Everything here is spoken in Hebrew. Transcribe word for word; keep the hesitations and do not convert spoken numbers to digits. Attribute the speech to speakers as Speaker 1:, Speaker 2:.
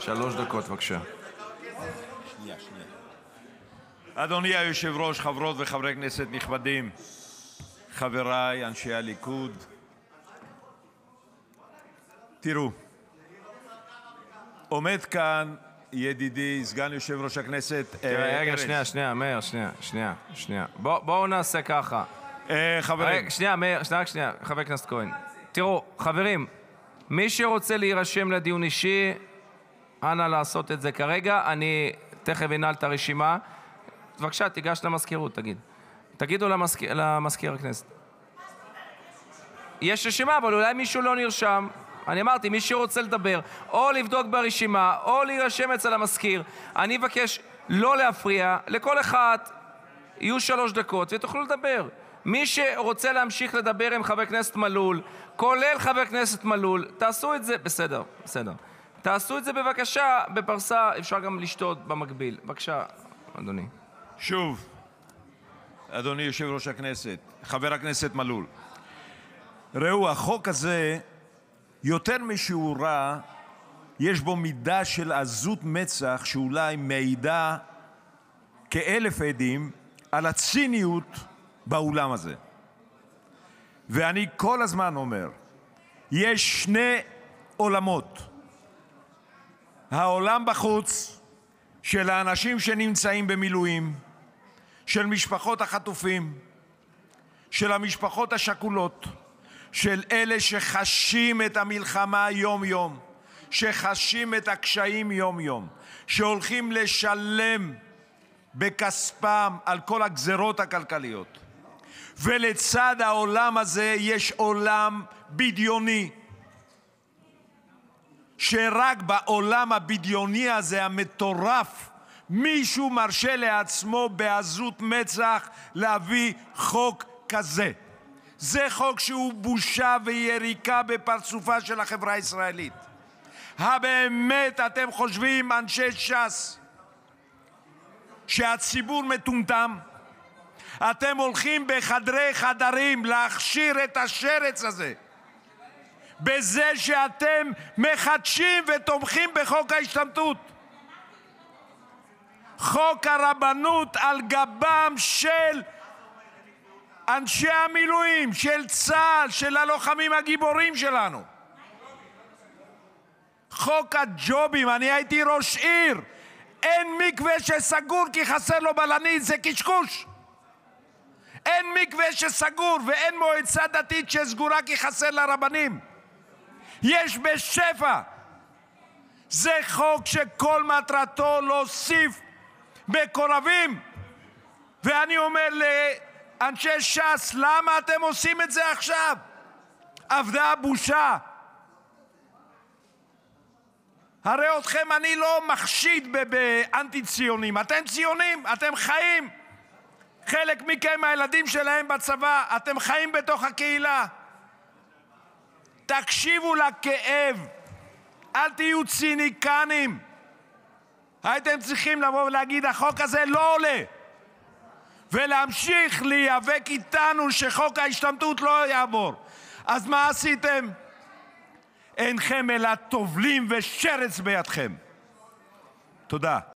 Speaker 1: שלוש דקות, בבקשה.
Speaker 2: אדוני היושב-ראש, חברות וחברי כנסת נכבדים, חבריי אנשי הליכוד, תראו, עומד כאן ידידי סגן יושב-ראש הכנסת
Speaker 1: רגע, שנייה, שנייה, מאיר, שנייה, שנייה, שנייה. בואו נעשה ככה.
Speaker 2: חברים.
Speaker 1: שנייה, מאיר, שנייה, שנייה, חבר הכנסת כהן. תראו, חברים, מי שרוצה להירשם לדיון אישי, אנא לעשות את זה כרגע. אני תכף אנעל את הרשימה. בבקשה, תיגש למזכירות, תגיד. תגידו למזכיר הכנסת. יש רשימה, אבל אולי מישהו לא נרשם. אני אמרתי, מי שרוצה לדבר, או לבדוק ברשימה, או להירשם אצל המזכיר. אני מבקש לא להפריע. לכל אחד יהיו שלוש דקות ותוכלו לדבר. מי שרוצה להמשיך לדבר עם חבר הכנסת מלול, כולל חבר הכנסת מלול, תעשו את זה, בסדר, בסדר. תעשו את זה בבקשה, בפרסה, אפשר גם לשתות במקביל. בבקשה, אדוני.
Speaker 2: שוב, אדוני יושב ראש הכנסת, חבר הכנסת מלול, ראו, החוק הזה, יותר משהוא רע, יש בו מידה של עזות מצח, שאולי מעידה כאלף עדים על הציניות באולם הזה. ואני כל הזמן אומר, יש שני עולמות. העולם בחוץ של האנשים שנמצאים במילואים, של משפחות החטופים, של המשפחות השכולות, של אלה שחשים את המלחמה יום-יום, שחשים את הקשיים יום-יום, שהולכים לשלם בכספם על כל הגזרות הכלכליות. ולצד העולם הזה יש עולם בדיוני, שרק בעולם הבדיוני הזה, המטורף, מישהו מרשה לעצמו בעזות מצח להביא חוק כזה. זה חוק שהוא בושה ויריקה בפרצופה של החברה הישראלית. הבאמת אתם חושבים, אנשי ש"ס, שהציבור מטומטם? אתם הולכים בחדרי חדרים להכשיר את השרץ הזה בזה שאתם מחדשים ותומכים בחוק ההשתמטות. חוק הרבנות על גבם של אנשי המילואים, של צה"ל, של הלוחמים הגיבורים שלנו. חוק הג'ובים, אני הייתי ראש עיר, אין מקווה שסגור כי חסר לו בלנית, זה קשקוש. אין מקווה שסגור ואין מועצה דתית שסגורה כי חסר לרבנים. יש בשפע. זה חוק שכל מטרתו להוסיף מקורבים. ואני אומר לאנשי ש"ס, למה אתם עושים את זה עכשיו? אבדה הבושה. הרי אתכם אני לא מחשיד באנטי ציונים. אתם ציונים, אתם חיים. חלק מכם הילדים שלהם בצבא, אתם חיים בתוך הקהילה. תקשיבו לכאב, אל תהיו ציניקנים. הייתם צריכים לבוא ולהגיד, החוק הזה לא עולה, ולהמשיך להיאבק איתנו שחוק ההשתמטות לא יעבור. אז מה עשיתם? אינכם אלא טובלים ושרץ בידכם. תודה.